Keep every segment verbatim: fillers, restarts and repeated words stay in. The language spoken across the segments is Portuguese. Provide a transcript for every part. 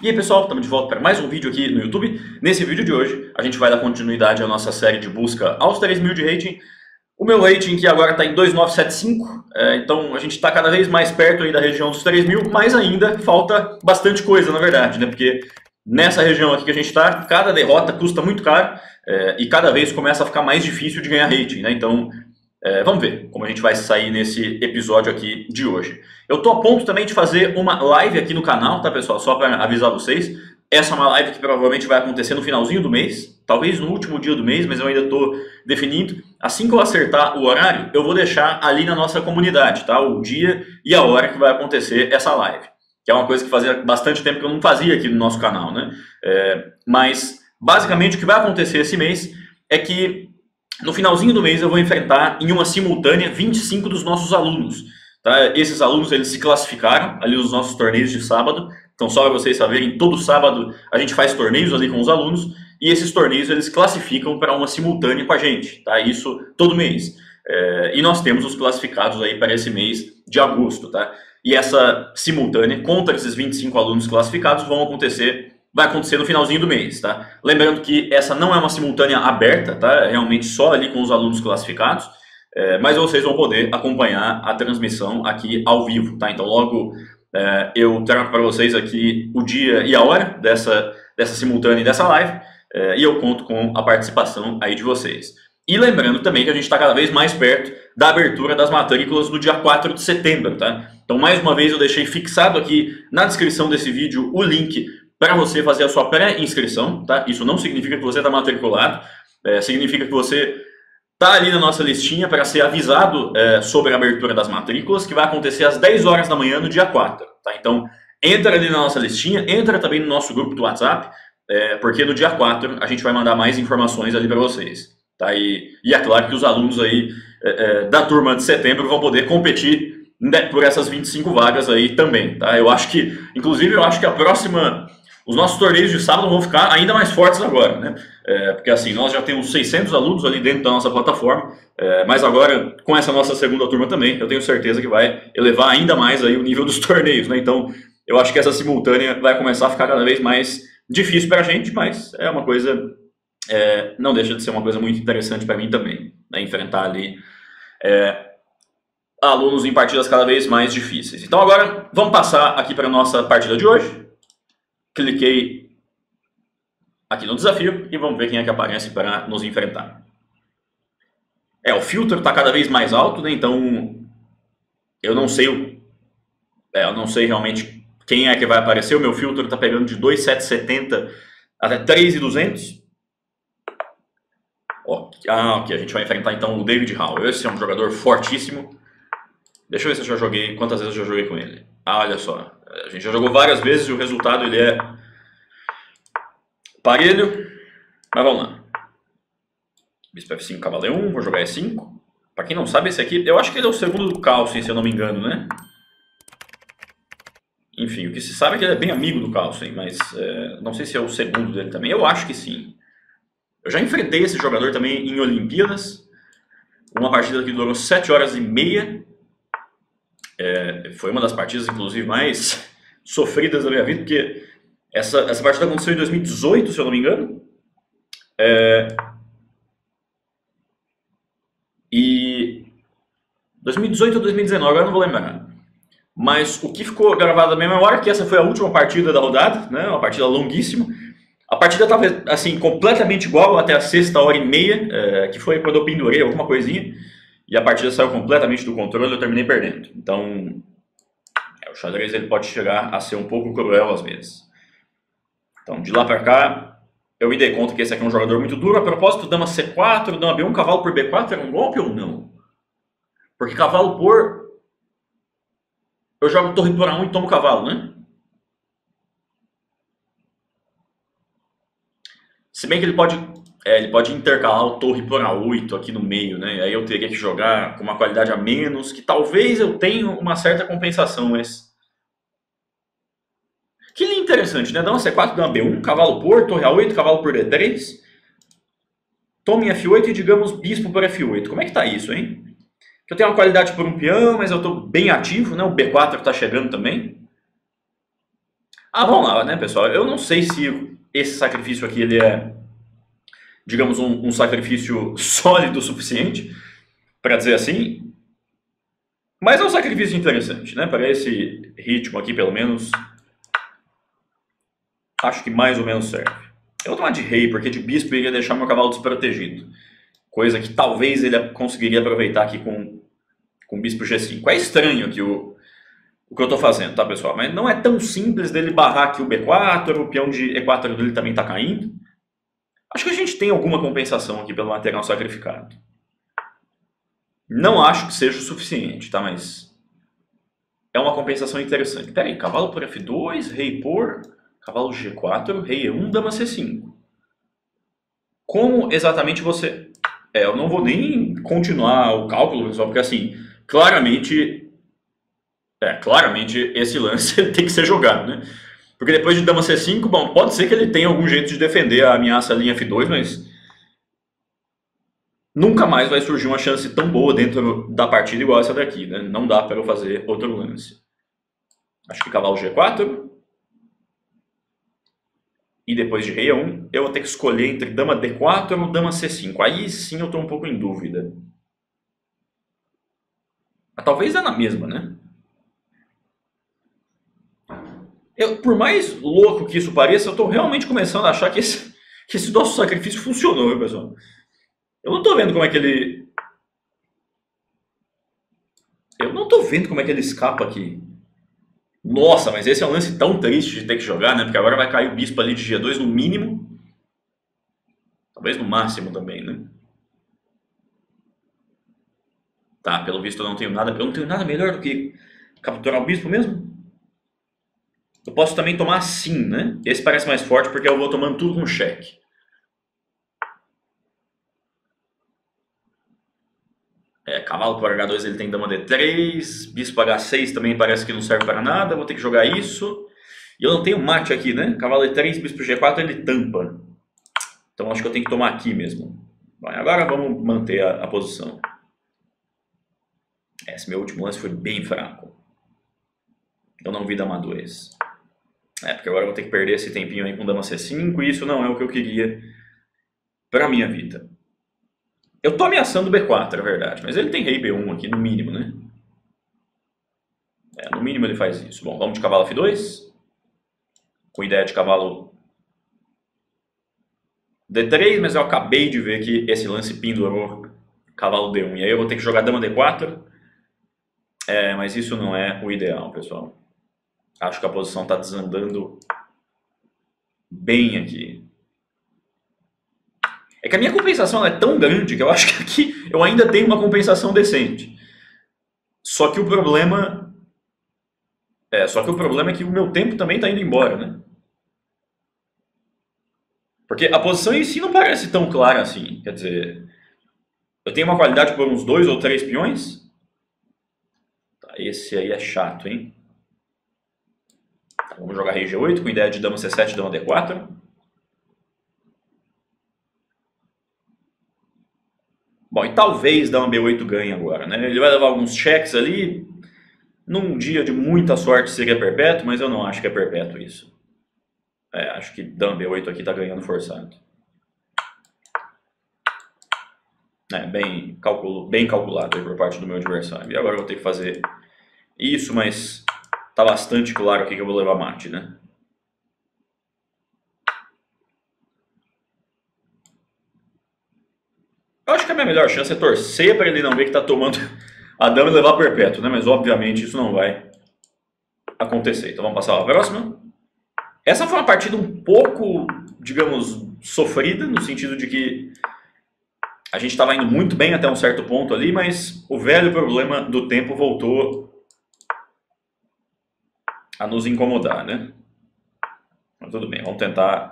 E aí pessoal, estamos de volta para mais um vídeo aqui no YouTube. Nesse vídeo de hoje, a gente vai dar continuidade à nossa série de busca aos três mil de rating. O meu rating que agora está em dois mil novecentos e setenta e cinco, é, então a gente está cada vez mais perto aí da região dos três mil, mas ainda falta bastante coisa na verdade, né? Porque nessa região aqui que a gente está, cada derrota custa muito caro é, e cada vez começa a ficar mais difícil de ganhar rating, né? Então é, vamos ver como a gente vai sair nesse episódio aqui de hoje. Eu tô a ponto também de fazer uma live aqui no canal, tá pessoal? Só para avisar vocês. Essa é uma live que provavelmente vai acontecer no finalzinho do mês, talvez no último dia do mês, mas eu ainda estou definindo. Assim que eu acertar o horário, eu vou deixar ali na nossa comunidade, tá? O dia e a hora que vai acontecer essa live. Que é uma coisa que fazia bastante tempo que eu não fazia aqui no nosso canal, né? É, mas, basicamente, o que vai acontecer esse mês é que no finalzinho do mês eu vou enfrentar em uma simultânea vinte e cinco dos nossos alunos. Tá? Esses alunos eles se classificaram ali nos nossos torneios de sábado. Então só para vocês saberem, todo sábado a gente faz torneios ali com os alunos. E esses torneios eles classificam para uma simultânea com a gente. Tá? Isso todo mês. É, e nós temos os classificados aí para esse mês de agosto. Tá? E essa simultânea contra esses vinte e cinco alunos classificados vão acontecer... vai acontecer no finalzinho do mês, tá? Lembrando que essa não é uma simultânea aberta, tá? É realmente só ali com os alunos classificados, é, mas vocês vão poder acompanhar a transmissão aqui ao vivo, tá? Então logo é, eu trago para vocês aqui o dia e a hora dessa, dessa simultânea e dessa live, é, e eu conto com a participação aí de vocês. E lembrando também que a gente está cada vez mais perto da abertura das matrículas no dia quatro de setembro, tá? Então mais uma vez eu deixei fixado aqui na descrição desse vídeo o link para você fazer a sua pré-inscrição, tá? Isso não significa que você está matriculado, é, significa que você está ali na nossa listinha para ser avisado é, sobre a abertura das matrículas, que vai acontecer às dez horas da manhã no dia quatro, tá? Então, entra ali na nossa listinha, entra também no nosso grupo do WhatsApp, é, porque no dia quatro a gente vai mandar mais informações ali para vocês, tá? E, e é claro que os alunos aí é, é, da turma de setembro vão poder competir por essas vinte e cinco vagas aí também, tá? Eu acho que, inclusive, eu acho que a próxima... Os nossos torneios de sábado vão ficar ainda mais fortes agora, né? É, porque assim, nós já temos seiscentos alunos ali dentro da nossa plataforma, é, mas agora, com essa nossa segunda turma também, eu tenho certeza que vai elevar ainda mais aí o nível dos torneios, né? Então, eu acho que essa simultânea vai começar a ficar cada vez mais difícil para a gente, mas é uma coisa, é, não deixa de ser uma coisa muito interessante para mim também, né? Enfrentar ali é, alunos em partidas cada vez mais difíceis. Então agora, vamos passar aqui para a nossa partida de hoje. Cliquei aqui no desafio e vamos ver quem é que aparece para nos enfrentar. É, o filtro está cada vez mais alto, né? Então eu não sei o, é, eu não sei realmente quem é que vai aparecer. O meu filtro está pegando de dois mil setecentos e setenta até três mil e duzentos. Ó, ah, ok, a gente vai enfrentar então o David Howell. Esse é um jogador fortíssimo. Deixa eu ver se eu já joguei, quantas vezes eu já joguei com ele. Ah, olha só. A gente já jogou várias vezes e o resultado ele é parelho, mas vamos lá. Bispo F cinco, cavalo E um, vou jogar E cinco. Pra quem não sabe, esse aqui, eu acho que ele é o segundo do Carlsen, se eu não me engano, né? Enfim, o que se sabe é que ele é bem amigo do Carlsen, mas é, não sei se é o segundo dele também. Eu acho que sim. Eu já enfrentei esse jogador também em Olimpíadas. Uma partida que durou sete horas e meia. É, foi uma das partidas, inclusive, mais sofridas da minha vida, porque essa, essa partida aconteceu em dois mil e dezoito, se eu não me engano. É, e dois mil e dezoito ou dois mil e dezenove, agora não vou lembrar. Mas o que ficou gravado na minha memória é que essa foi a última partida da rodada, né, uma partida longuíssima. A partida estava assim, completamente igual até a sexta hora e meia, é, que foi quando eu pendurei alguma coisinha. E a partida saiu completamente do controle e eu terminei perdendo. Então, é, o xadrez ele pode chegar a ser um pouco cruel às vezes. Então, de lá pra cá, eu me dei conta que esse aqui é um jogador muito duro. A propósito, dama C quatro, dama B um, cavalo por B quatro, era um golpe ou não? Porque cavalo por... eu jogo torre por A um e tomo cavalo, né? Se bem que ele pode... É, ele pode intercalar o torre por A oito aqui no meio, né? Aí eu teria que jogar com uma qualidade a menos, que talvez eu tenha uma certa compensação, mas... Que linha interessante, né? Dama C quatro, dama B um, cavalo por, torre A oito, cavalo por D três. Tome F oito e, digamos, bispo por F oito. Como é que tá isso, hein? Eu tenho uma qualidade por um peão, mas eu tô bem ativo, né? O B quatro tá chegando também. Ah, vamos lá, né, pessoal? Eu não sei se esse sacrifício aqui ele é, digamos, um, um sacrifício sólido o suficiente para dizer assim, mas é um sacrifício interessante, né? Para esse ritmo aqui, pelo menos, acho que mais ou menos serve. Eu vou tomar de rei, porque de bispo iria deixar meu cavalo desprotegido. Coisa que talvez ele conseguiria aproveitar aqui com, com bispo G cinco. É estranho aqui o, o que eu estou fazendo, tá, pessoal? Mas não é tão simples dele barrar aqui o B quatro, o peão de E quatro dele também está caindo. Acho que a gente tem alguma compensação aqui pelo material sacrificado. Não acho que seja o suficiente, tá? Mas é uma compensação interessante. Pera aí, cavalo por F dois, rei por... Cavalo G quatro, rei E um, dama C cinco. Como exatamente você... É, eu não vou nem continuar o cálculo, pessoal, porque assim, claramente... É, claramente esse lance tem que ser jogado, né? Porque depois de dama C cinco, bom, pode ser que ele tenha algum jeito de defender a ameaça linha F dois, mas... Nunca mais vai surgir uma chance tão boa dentro da partida igual essa daqui, né? Não dá para eu fazer outro lance. Acho que cavalo G quatro... E depois de rei E um, eu vou ter que escolher entre dama D quatro ou dama C cinco. Aí sim eu estou um pouco em dúvida. Mas talvez é na mesma, né? Eu, por mais louco que isso pareça, eu estou realmente começando a achar que esse, que esse nosso sacrifício funcionou, viu, pessoal? Eu não estou vendo como é que ele... Eu não estou vendo como é que ele escapa aqui. Nossa, mas esse é um lance tão triste de ter que jogar, né? Porque agora vai cair o bispo ali de G dois no mínimo. Talvez no máximo também, né? Tá, pelo visto eu não tenho nada... Eu não tenho nada melhor do que capturar o bispo mesmo. Eu posso também tomar assim, né? Esse parece mais forte porque eu vou tomando tudo com cheque. É, cavalo por H dois ele tem dama D três, bispo H seis também parece que não serve para nada, vou ter que jogar isso. E eu não tenho mate aqui, né? Cavalo D três, bispo G quatro ele tampa. Então acho que eu tenho que tomar aqui mesmo. Bom, agora vamos manter a, a posição. Esse meu último lance foi bem fraco. Eu não vi dama dois. É, porque agora eu vou ter que perder esse tempinho aí com dama C cinco e isso não é o que eu queria para minha vida. Eu tô ameaçando o B quatro, é verdade, mas ele tem rei B um aqui, no mínimo, né? É, no mínimo ele faz isso. Bom, vamos de cavalo F dois. Com ideia de cavalo D três, mas eu acabei de ver que esse lance pendurou cavalo D um. E aí eu vou ter que jogar dama D quatro. É, mas isso não é o ideal, pessoal. Acho que a posição tá desandando bem aqui. É que a minha compensação é tão grande que eu acho que aqui eu ainda tenho uma compensação decente. Só que o problema... É, só que o problema é que o meu tempo também está indo embora, né? Porque a posição em si não parece tão clara assim. Quer dizer, eu tenho uma qualidade por uns dois ou três peões. Tá, esse aí é chato, hein? Tá, vamos jogar rei G oito com ideia de dama C sete e dama D quatro. Bom, e talvez dama B oito ganhe agora, né? Ele vai levar alguns cheques ali. Num dia de muita sorte seria perpétuo, mas eu não acho que é perpétuo isso. É, acho que dama B oito aqui tá ganhando forçado. É, bem, calculo, bem calculado aí por parte do meu adversário. E agora eu vou ter que fazer isso, mas tá bastante claro aqui que eu vou levar mate, né? Eu acho que a minha melhor chance é torcer para ele não ver que tá tomando a dama e levar perpétuo, né? Mas obviamente isso não vai acontecer. Então vamos passar para a próxima. Essa foi uma partida um pouco, digamos, sofrida, no sentido de que a gente estava indo muito bem até um certo ponto ali, mas o velho problema do tempo voltou a nos incomodar, né? Mas tudo bem, vamos tentar...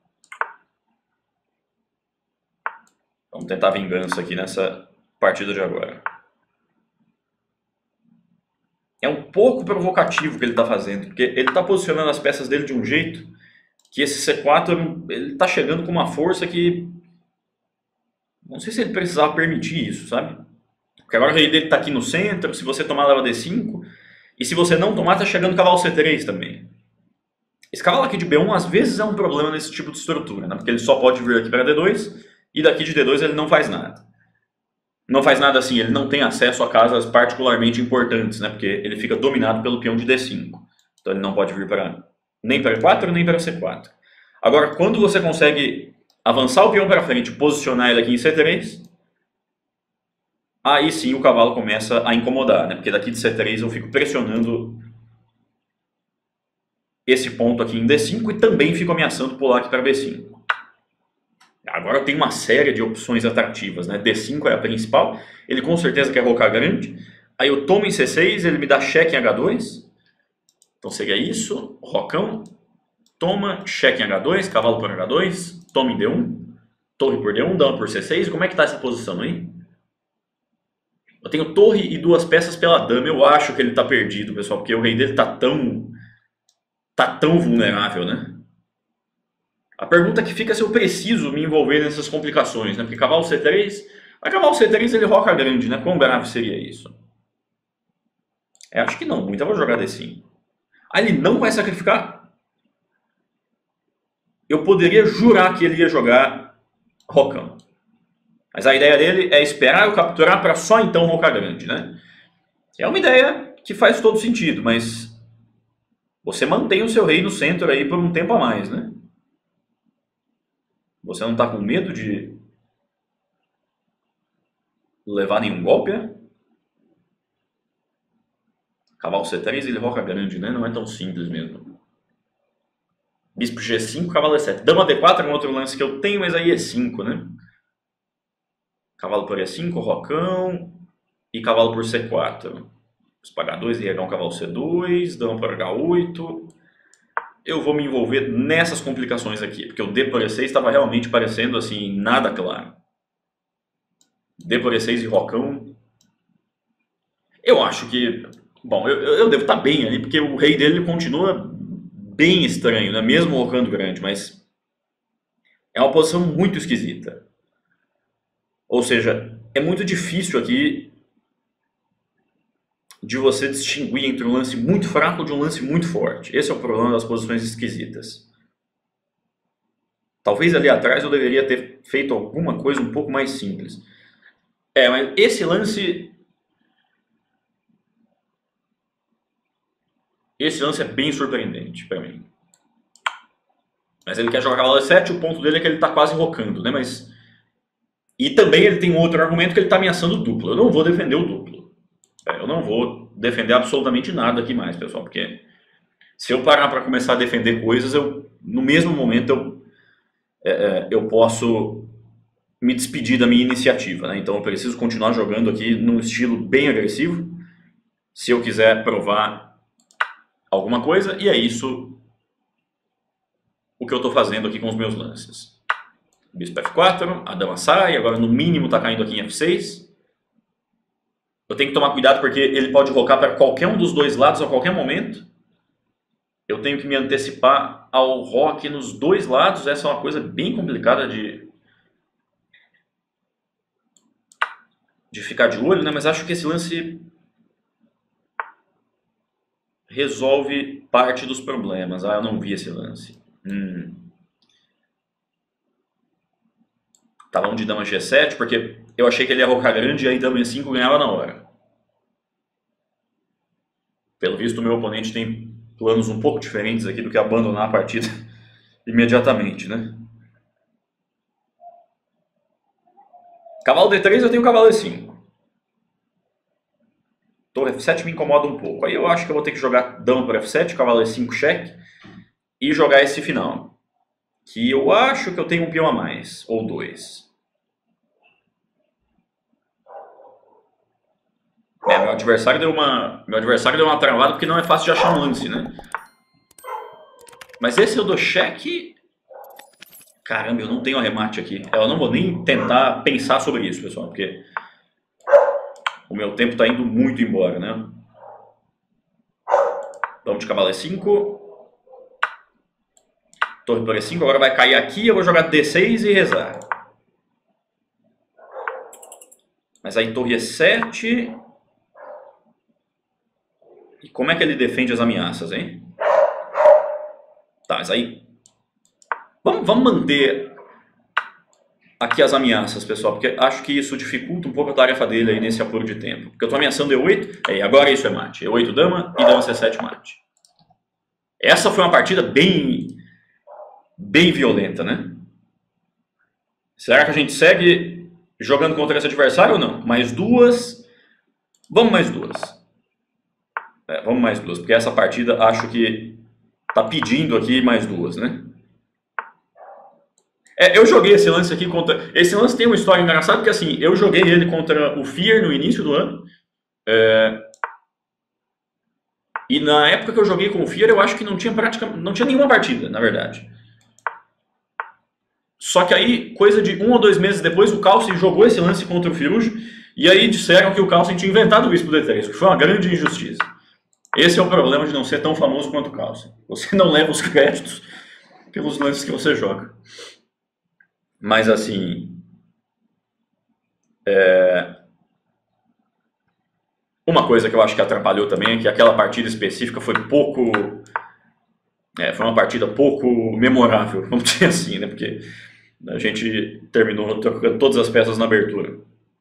Vamos tentar vingança aqui nessa partida de agora. É um pouco provocativo o que ele está fazendo, porque ele está posicionando as peças dele de um jeito que esse C quatro ele está chegando com uma força que... Não sei se ele precisava permitir isso, sabe? Porque agora o rei dele está aqui no centro, se você tomar leva D cinco, e se você não tomar, está chegando o cavalo C três também. Esse cavalo aqui de B um às vezes é um problema nesse tipo de estrutura, né? Porque ele só pode vir aqui para D dois e daqui de D dois ele não faz nada. Não faz nada assim, ele não tem acesso a casas particularmente importantes, né? Porque ele fica dominado pelo peão de D cinco. Então ele não pode vir para nem para E quatro nem para C quatro. Agora, quando você consegue avançar o peão para frente e posicionar ele aqui em C três, aí sim o cavalo começa a incomodar, né? Porque daqui de C três eu fico pressionando esse ponto aqui em D cinco e também fico ameaçando pular aqui para B cinco. Agora eu tenho uma série de opções atrativas, né? D cinco é a principal, ele com certeza quer rocar grande. Aí eu tomo em C seis, ele me dá cheque em H dois. Então seria isso, rocão, toma, cheque em H dois, cavalo por H dois, toma em D um, torre por D um, dama por C seis. E como é que está essa posição aí? Eu tenho torre e duas peças pela dama. Eu acho que ele está perdido, pessoal, porque o rei dele está tão... tá tão vulnerável, né? A pergunta que fica é se eu preciso me envolver nessas complicações, né? Porque cavalo C três... Mas cavalo C três ele roca grande, né? Quão grave seria isso? É, acho que não, muito. Eu vou jogar D cinco. Ah, ele não vai sacrificar? Eu poderia jurar que ele ia jogar rocão. Mas a ideia dele é esperar eu capturar para só então rocar grande, né? É uma ideia que faz todo sentido, mas... você mantém o seu rei no centro aí por um tempo a mais, né? Você não está com medo de levar nenhum golpe, né? Cavalo C três, ele roca grande, né? Não é tão simples mesmo. Bispo G cinco, cavalo E sete. Dama D quatro é um outro lance que eu tenho, mas aí é cinco, né? Cavalo por E cinco, rocão. E cavalo por C quatro. Bispo H dois, regar um cavalo C dois. Dama por H oito. Eu vou me envolver nessas complicações aqui, porque o D por E seis estava realmente parecendo assim, nada claro. D por E seis e rocão. Eu acho que... bom, eu, eu devo estar bem ali, porque o rei dele continua bem estranho, né? Mesmo rocando grande, mas... é uma posição muito esquisita. Ou seja, é muito difícil aqui de você distinguir entre um lance muito fraco de um lance muito forte. Esse é o problema das posições esquisitas. Talvez ali atrás eu deveria ter feito alguma coisa um pouco mais simples. É, mas esse lance... esse lance é bem surpreendente para mim. Mas ele quer jogar cavalo E sete, o ponto dele é que ele está quase rocando, né? Mas... e também ele tem um outro argumento que ele está ameaçando o duplo. Eu não vou defender o duplo. É, eu não vou defender absolutamente nada aqui mais, pessoal, porque se eu parar para começar a defender coisas, eu, no mesmo momento eu, é, eu posso me despedir da minha iniciativa, né? Então eu preciso continuar jogando aqui num estilo bem agressivo, se eu quiser provar alguma coisa, e é isso o que eu estou fazendo aqui com os meus lances. Bispo F quatro, a dama sai, agora no mínimo está caindo aqui em F seis. Eu tenho que tomar cuidado porque ele pode rocar para qualquer um dos dois lados a qualquer momento. Eu tenho que me antecipar ao roque nos dois lados. Essa é uma coisa bem complicada de, de ficar de olho, né? Mas acho que esse lance resolve parte dos problemas. Ah, eu não vi esse lance. Hum. Talão de dama G sete, porque eu achei que ele ia rocar grande e aí dama E cinco ganhava na hora. Pelo visto, o meu oponente tem planos um pouco diferentes aqui do que abandonar a partida imediatamente, né? Cavalo D três, eu tenho cavalo E cinco. Torre F sete me incomoda um pouco. Aí eu acho que eu vou ter que jogar dama por F sete, cavalo E cinco, cheque, e jogar esse final. Que eu acho que eu tenho um peão a mais, ou dois. É, meu adversário deu uma, meu adversário deu uma travada porque não é fácil de achar um lance, né? Mas esse eu dou cheque... caramba, eu não tenho arremate aqui. Eu não vou nem tentar pensar sobre isso, pessoal, porque o meu tempo está indo muito embora, né? Dama de cavalo E cinco. Torre por E cinco, agora vai cair aqui, eu vou jogar D seis e rezar. Mas aí torre E sete... e como é que ele defende as ameaças, hein? Tá, mas aí... Vamos, vamos manter aqui as ameaças, pessoal, porque acho que isso dificulta um pouco a tarefa dele aí nesse apuro de tempo. Porque eu tô ameaçando E oito, aí agora isso é mate. E oito dama e dama C sete mate. Essa foi uma partida bem, bem violenta, né? Será que a gente segue jogando contra esse adversário ou não? Mais duas. Vamos mais duas. É, vamos mais duas, porque essa partida acho que tá pedindo aqui mais duas, né? É, eu joguei esse lance aqui contra... Esse lance tem uma história engraçada, porque assim, eu joguei ele contra o Fear no início do ano. É... E na época que eu joguei com o Fear, eu acho que não tinha praticamente... Não tinha nenhuma partida, na verdade. Só que aí, coisa de um ou dois meses depois, o Calcin jogou esse lance contra o Firujo, e aí disseram que o Calcin tinha inventado o Bispo D três, que foi uma grande injustiça. Esse é o problema de não ser tão famoso quanto o Calcin. Você não leva os créditos pelos lances que você joga. Mas assim... É... Uma coisa que eu acho que atrapalhou também é que aquela partida específica foi pouco... É, foi uma partida pouco memorável, vamos dizer assim, né? Porque a gente terminou trocando todas as peças na abertura.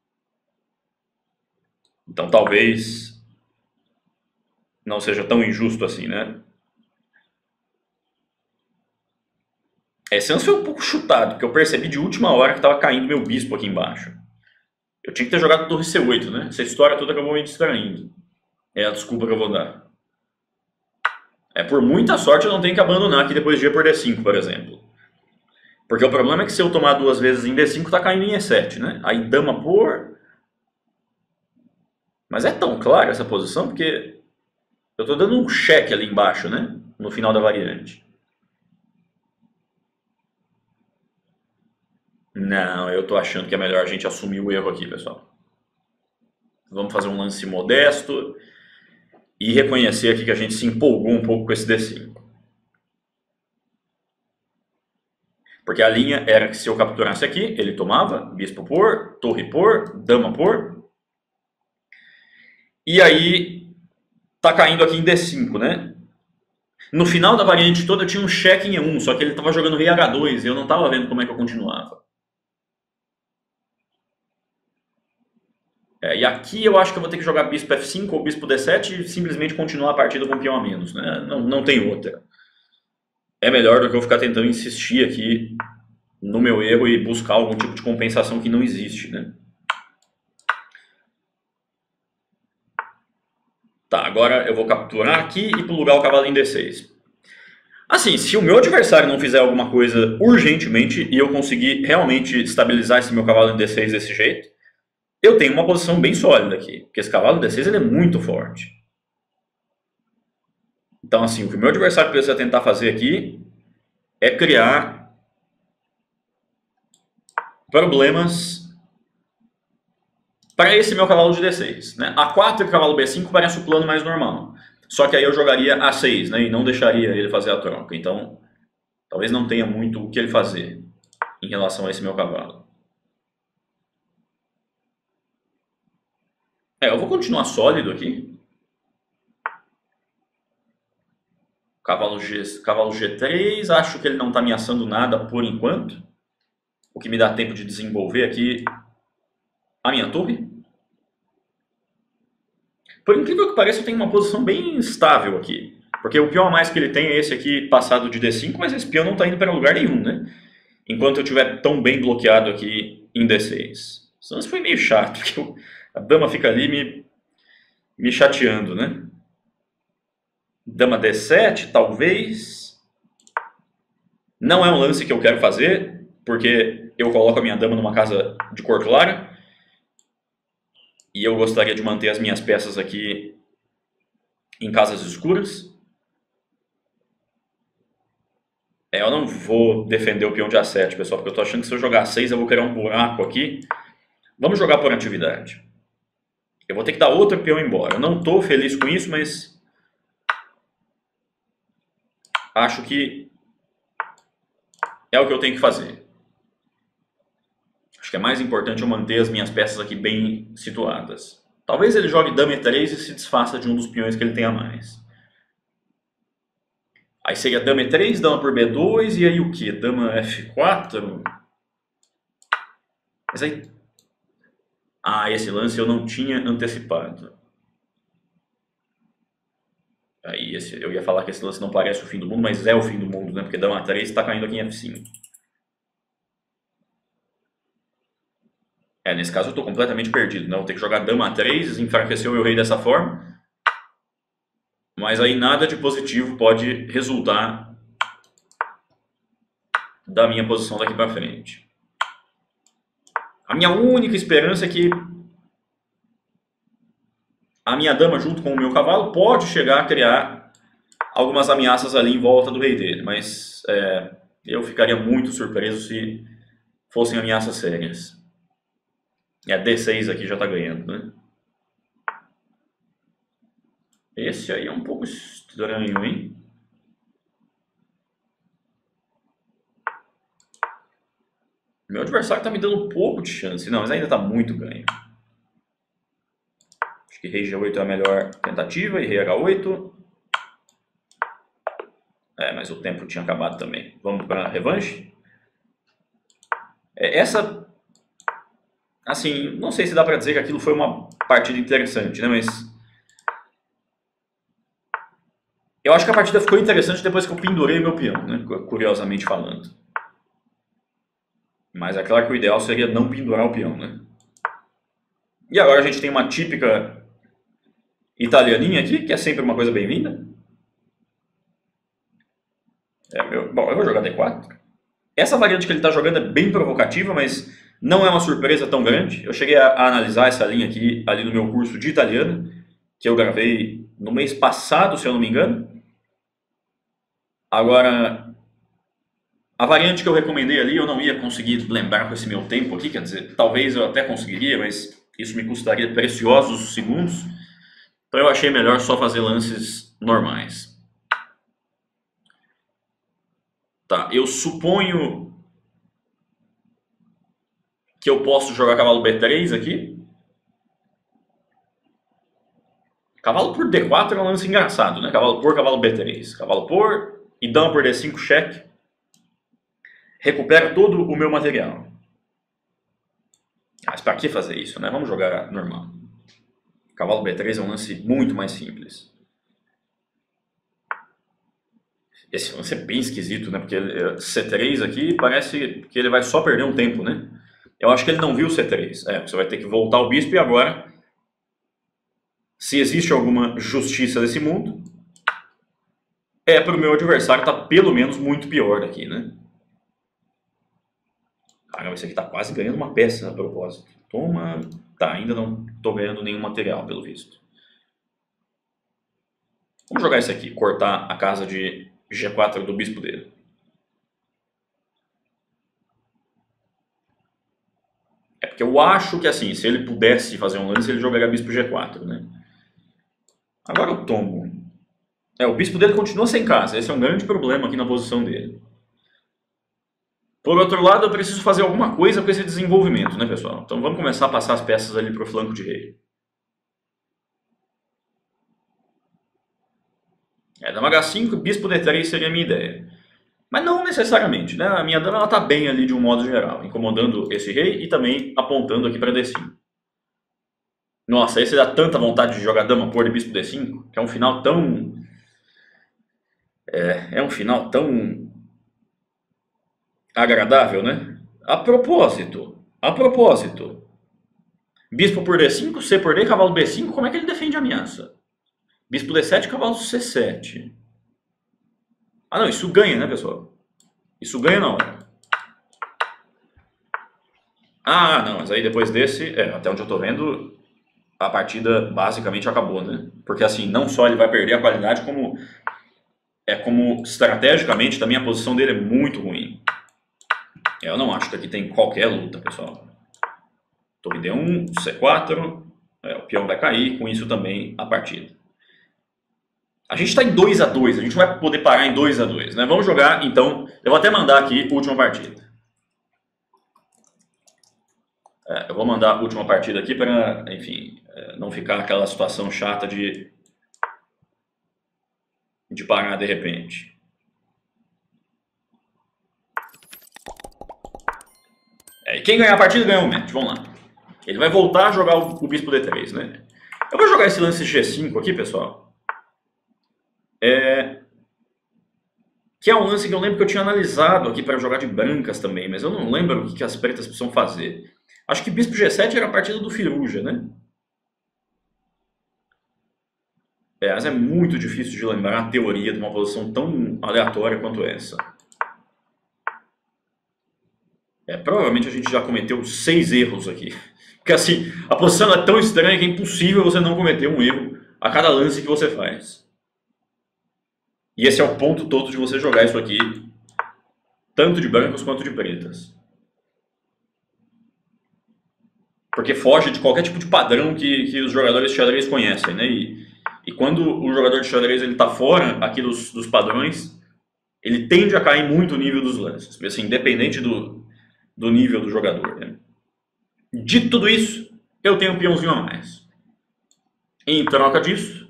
Então talvez não seja tão injusto assim, né? Esse lance foi um pouco chutado, porque eu percebi de última hora que estava caindo meu bispo aqui embaixo. Eu tinha que ter jogado torre C oito, né? Essa história toda acabou me distraindo. É a desculpa que eu vou dar. É, por muita sorte eu não tenho que abandonar aqui depois de ir por D cinco, por exemplo. Porque o problema é que se eu tomar duas vezes em D cinco, tá caindo em E sete, né? Aí dama por... Mas é tão clara essa posição, porque eu tô dando um cheque ali embaixo, né? No final da variante. Não, eu tô achando que é melhor a gente assumir o erro aqui, pessoal. Vamos fazer um lance modesto e reconhecer aqui que a gente se empolgou um pouco com esse D cinco. Porque a linha era que se eu capturasse aqui, ele tomava bispo por, torre por, dama por. E aí tá caindo aqui em D cinco, né? No final da variante toda eu tinha um cheque em E um, só que ele tava jogando rei H dois e eu não tava vendo como é que eu continuava. É, e aqui eu acho que eu vou ter que jogar bispo F cinco ou bispo D sete e simplesmente continuar a partida com peão a menos, né? Não, não tem outra. É melhor do que eu ficar tentando insistir aqui no meu erro e buscar algum tipo de compensação que não existe, né? Tá, agora eu vou capturar aqui e plugar o cavalo em D seis. Assim, se o meu adversário não fizer alguma coisa urgentemente e eu conseguir realmente estabilizar esse meu cavalo em D seis desse jeito, eu tenho uma posição bem sólida aqui, porque esse cavalo em D seis ele é muito forte. Então, assim, o que o meu adversário precisa tentar fazer aqui é criar problemas para esse meu cavalo de D seis. Né? A quatro e cavalo B cinco parece o plano mais normal. Só que aí eu jogaria A seis, né? E não deixaria ele fazer a troca. Então, talvez não tenha muito o que ele fazer em relação a esse meu cavalo. É, eu vou continuar sólido aqui. Cavalo, G, cavalo G três, acho que ele não está ameaçando nada por enquanto. O que me dá tempo de desenvolver aqui a minha torre. Por incrível que pareça, eu tenho uma posição bem estável aqui. Porque o peão a mais que ele tem é esse aqui passado de D cinco, mas esse peão não está indo para lugar nenhum, né? Enquanto eu estiver tão bem bloqueado aqui em D seis. Isso foi meio chato, porque eu, a dama fica ali me, me chateando, né? Dama D sete, talvez. Não é um lance que eu quero fazer, porque eu coloco a minha dama numa casa de cor clara. E eu gostaria de manter as minhas peças aqui em casas escuras. É, eu não vou defender o peão de A sete, pessoal, porque eu tô achando que se eu jogar A seis eu vou criar um buraco aqui. Vamos jogar por atividade. Eu vou ter que dar outro peão embora. Eu não tô feliz com isso, mas acho que é o que eu tenho que fazer. Acho que é mais importante eu manter as minhas peças aqui bem situadas. Talvez ele jogue dama E três e se desfaça de um dos peões que ele tem a mais. Aí seria dama E três, dama por B dois, e aí o que? Dama F quatro? Mas aí... Ah, esse lance eu não tinha antecipado. Aí esse, eu ia falar que esse lance não parece o fim do mundo, mas é o fim do mundo, né? Porque dama três está caindo aqui em F cinco. É, nesse caso eu estou completamente perdido, né? Vou ter que jogar dama três, enfraquecer o meu rei dessa forma. Mas aí nada de positivo pode resultar da minha posição daqui para frente. A minha única esperança é que a minha dama junto com o meu cavalo pode chegar a criar algumas ameaças ali em volta do rei dele, mas é, eu ficaria muito surpreso se fossem ameaças sérias. É, D seis aqui já está ganhando, né? Esse aí é um pouco estranho, hein? Meu adversário está me dando um pouco de chance. Não, mas ainda está muito ganho. Acho que rei G oito é a melhor tentativa e rei H oito. É, mas o tempo tinha acabado também. Vamos para a revanche. É, essa... Assim, não sei se dá para dizer que aquilo foi uma partida interessante, né? Mas... eu acho que a partida ficou interessante depois que eu pendurei meu peão, né? Curiosamente falando. Mas é claro que o ideal seria não pendurar o peão, né? E agora a gente tem uma típica italianinha aqui, que é sempre uma coisa bem-vinda. É, eu, bom, eu vou jogar D quatro. Essa variante que ele está jogando é bem provocativa, mas não é uma surpresa tão grande. Eu cheguei a, a analisar essa linha aqui ali no meu curso de italiano, que eu gravei no mês passado, se eu não me engano. Agora... a variante que eu recomendei ali, eu não ia conseguir lembrar com esse meu tempo aqui, quer dizer, talvez eu até conseguiria, mas isso me custaria preciosos segundos. Então eu achei melhor só fazer lances normais. Tá, eu suponho que eu posso jogar cavalo B três aqui. Cavalo por D quatro é um lance engraçado, né? Cavalo por, cavalo B três. Cavalo por e dama por D cinco, cheque. Recupero todo o meu material. Mas para que fazer isso, né? Vamos jogar normal. Cavalo B três é um lance muito mais simples. Esse lance é bem esquisito, né? Porque C três aqui parece que ele vai só perder um tempo, né? Eu acho que ele não viu C três. É, você vai ter que voltar o bispo e agora... se existe alguma justiça nesse mundo, é para o meu adversário estar tá pelo menos muito pior daqui, né? Caramba, esse aqui está quase ganhando uma peça a propósito. Toma... tá, ainda não estou ganhando nenhum material, pelo visto. Vamos jogar esse aqui, cortar a casa de G quatro do bispo dele. É porque eu acho que assim, se ele pudesse fazer um lance, ele jogaria bispo G quatro, né? Agora eu tomo. É, o bispo dele continua sem casa, esse é um grande problema aqui na posição dele. Por outro lado, eu preciso fazer alguma coisa com esse desenvolvimento, né, pessoal? Então vamos começar a passar as peças ali para o flanco de rei. É, dama H cinco, bispo D três seria a minha ideia. Mas não necessariamente, né? A minha dama ela tá bem ali de um modo geral, incomodando esse rei e também apontando aqui para D cinco. Nossa, esse dá tanta vontade de jogar dama por e bispo D cinco, que é um final tão... É, é um final tão... agradável, né? A propósito, a propósito, bispo por D cinco, C por D, cavalo B cinco, como é que ele defende a ameaça? Bispo D sete, cavalo C sete. Ah não, isso ganha, né, pessoal? Isso ganha na hora. Ah, não, mas aí depois desse, é, até onde eu tô vendo, a partida basicamente acabou, né? Porque assim, não só ele vai perder a qualidade, como é como estrategicamente também a posição dele é muito ruim. Eu não acho que aqui tem qualquer luta, pessoal. Torre D um, C quatro, é, o peão vai cair, com isso também a partida. A gente está em dois a dois, a gente não vai poder parar em dois a dois, né? Vamos jogar, então, eu vou até mandar aqui a última partida. É, eu vou mandar a última partida aqui para, enfim, é, não ficar aquela situação chata de, de parar de repente. É, e quem ganhar a partida ganha um match, vamos lá. Ele vai voltar a jogar o, o bispo D três, né? Eu vou jogar esse lance G cinco aqui, pessoal. É... Que é um lance que eu lembro que eu tinha analisado aqui para jogar de brancas também, mas eu não lembro o que, que as pretas precisam fazer. Acho que bispo G sete era a partida do Firuja, né? É, mas é muito difícil de lembrar a teoria de uma posição tão aleatória quanto essa. É, provavelmente a gente já cometeu seis erros aqui. Porque assim, a posição é tão estranha que é impossível você não cometer um erro a cada lance que você faz. E esse é o ponto todo de você jogar isso aqui, tanto de brancos quanto de pretas. Porque foge de qualquer tipo de padrão que, que os jogadores de xadrez conhecem, né? E, e quando o jogador de xadrez está fora aqui dos, dos padrões, ele tende a cair muito o nível dos lances, assim, independente do, do nível do jogador, né? Dito tudo isso, eu tenho um peãozinho a mais. Em troca disso,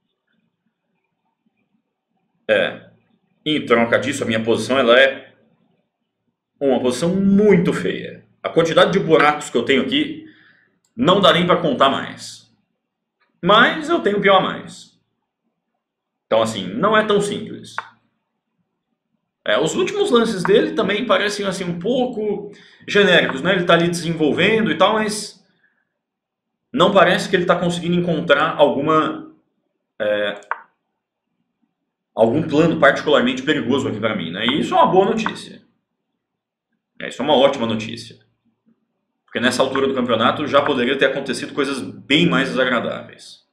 é, em troca disso, a minha posição ela é uma posição muito feia. A quantidade de buracos que eu tenho aqui não dá nem para contar mais. Mas eu tenho um peão a mais. Então, assim, não é tão simples. É, os últimos lances dele também parecem assim, um pouco genéricos, né? Ele está ali desenvolvendo e tal, mas não parece que ele está conseguindo encontrar alguma, é, algum plano particularmente perigoso aqui para mim, né? E isso é uma boa notícia. É, isso é uma ótima notícia. Porque nessa altura do campeonato já poderia ter acontecido coisas bem mais desagradáveis.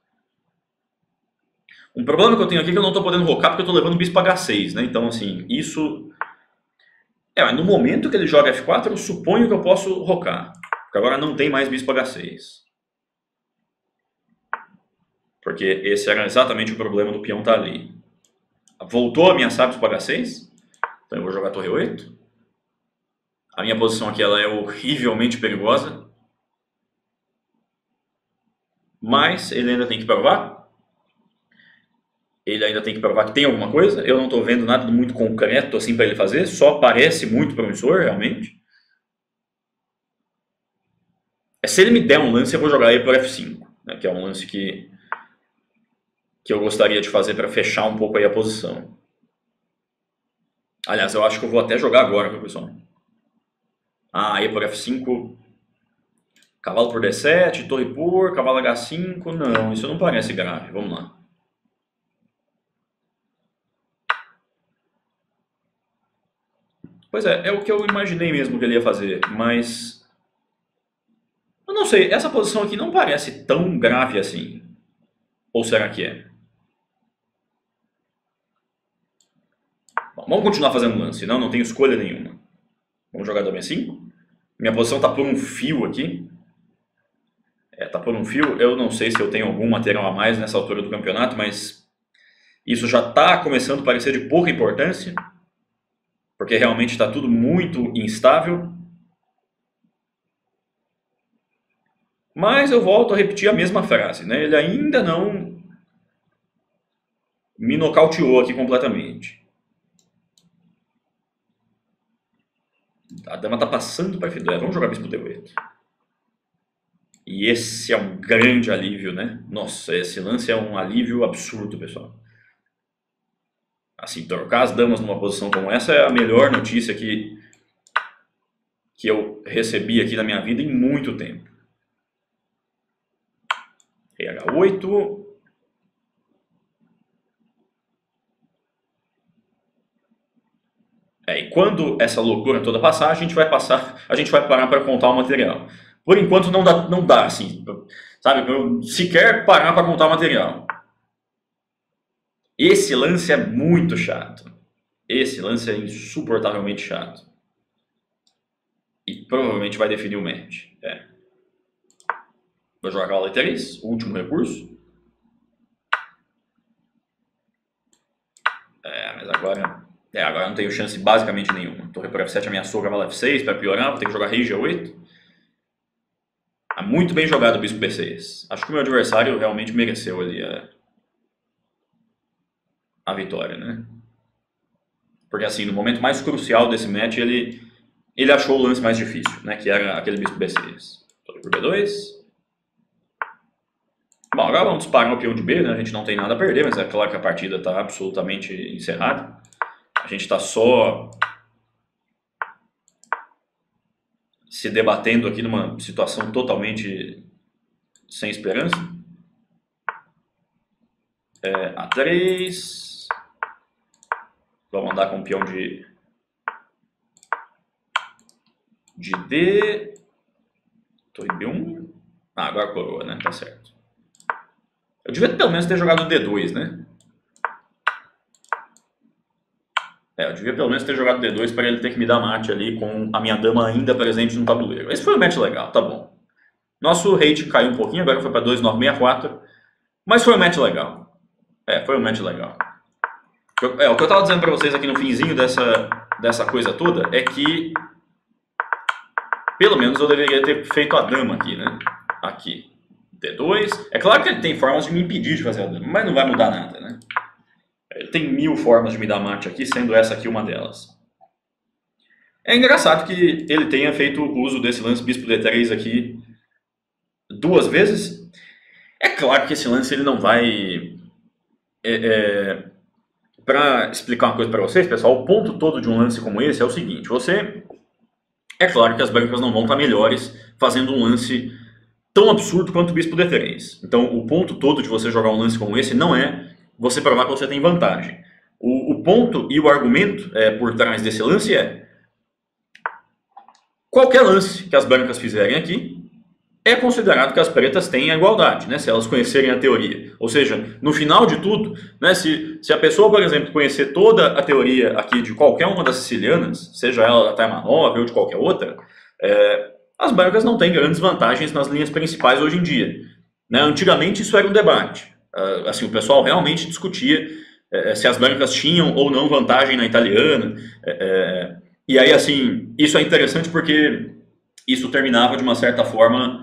Um problema que eu tenho aqui é que eu não estou podendo rocar porque eu estou levando o bispo H seis, né? Então, assim, isso... É, no momento que ele joga F quatro, eu suponho que eu posso rocar. Porque agora não tem mais bispo H seis. Porque esse era exatamente o problema do peão estar ali. Voltou a ameaçar bispo H seis. Então eu vou jogar torre oito. A minha posição aqui ela é horrivelmente perigosa. Mas ele ainda tem que provar. Ele ainda tem que provar que tem alguma coisa. Eu não estou vendo nada muito concreto assim para ele fazer. Só parece muito promissor, realmente. Se ele me der um lance, eu vou jogar ele por F cinco. Né, que é um lance que, que eu gostaria de fazer para fechar um pouco aí a posição. Aliás, eu acho que eu vou até jogar agora, meu pessoal. Ah, E por F cinco... Cavalo por D sete, torre por, cavalo H cinco... Não, isso não parece grave. Vamos lá. Pois é, é o que eu imaginei mesmo que ele ia fazer, mas... Eu não sei, essa posição aqui não parece tão grave assim. Ou será que é? Bom, vamos continuar fazendo lance, senão não tenho escolha nenhuma. Vamos jogar dama E cinco. Minha posição está por um fio aqui. É, tá por um fio. Eu não sei se eu tenho algum material a mais nessa altura do campeonato, mas isso já está começando a parecer de pouca importância, porque realmente está tudo muito instável. Mas eu volto a repetir a mesma frase, né? Ele ainda não me nocauteou aqui completamente. A dama está passando para F dois. Vamos jogar bispo D oito. E esse é um grande alívio, né? Nossa, esse lance é um alívio absurdo, pessoal. Assim, trocar as damas numa posição como essa é a melhor notícia que, que eu recebi aqui na minha vida em muito tempo. Rei H oito. É, e quando essa loucura toda passar, a gente vai passar, a gente vai parar para contar o material. Por enquanto não dá, não dá assim, sabe? Eu sequer parar para contar o material. Esse lance é muito chato. Esse lance é insuportavelmente chato. E provavelmente vai definir o match. É. Vou jogar cavalo E três, último recurso. É, mas agora... É, agora não tenho chance basicamente nenhuma. Torre por F sete ameaçou cavalo F seis para piorar, vou ter que jogar rei G oito. Ah, muito bem jogado o bispo B seis. Acho que o meu adversário realmente mereceu ali a, a vitória, né? Porque assim, no momento mais crucial desse match, ele ele achou o lance mais difícil, né, que era aquele bispo B seis. Torre por B dois. Bom, agora vamos disparar o peão de B, né? A gente não tem nada a perder, mas é claro que a partida está absolutamente encerrada. A gente está só se debatendo aqui numa situação totalmente sem esperança. É, A três. Vamos andar com o peão de, de D. Torre B um. Ah, agora coroa, né? Tá certo. Eu devia pelo menos ter jogado D dois, né? É, eu devia pelo menos ter jogado D dois para ele ter que me dar mate ali com a minha dama ainda presente no tabuleiro. Esse foi um match legal, tá bom. Nosso rate caiu um pouquinho, agora foi para dois nove seis quatro. Mas foi um match legal. É, foi um match legal. É, o que eu tava dizendo para vocês aqui no finzinho dessa, dessa coisa toda é que pelo menos eu deveria ter feito a dama aqui, né? Aqui. D dois. É claro que ele tem formas de me impedir de fazer a dama, mas não vai mudar nada, né? Ele tem mil formas de me dar mate aqui, sendo essa aqui uma delas. É engraçado que ele tenha feito uso desse lance bispo D três aqui duas vezes. É claro que esse lance ele não vai... É, é, para explicar uma coisa para vocês, pessoal, o ponto todo de um lance como esse é o seguinte. Você... É claro que as brancas não vão estar melhores fazendo um lance tão absurdo quanto o bispo D três. Então, o ponto todo de você jogar um lance como esse não é você provar que você tem vantagem. O, o ponto e o argumento é, por trás desse lance é qualquer lance que as brancas fizerem aqui é considerado que as pretas têm a igualdade, né, se elas conhecerem a teoria. Ou seja, no final de tudo, né, se, se a pessoa, por exemplo, conhecer toda a teoria aqui de qualquer uma das sicilianas, seja ela da Taimanov ou de qualquer outra, é, as brancas não têm grandes vantagens nas linhas principais hoje em dia. Né? Antigamente isso era um debate. Uh, assim, o pessoal realmente discutia uh, se as brancas tinham ou não vantagem na italiana. Uh, uh, e aí, assim, isso é interessante porque isso terminava de uma certa forma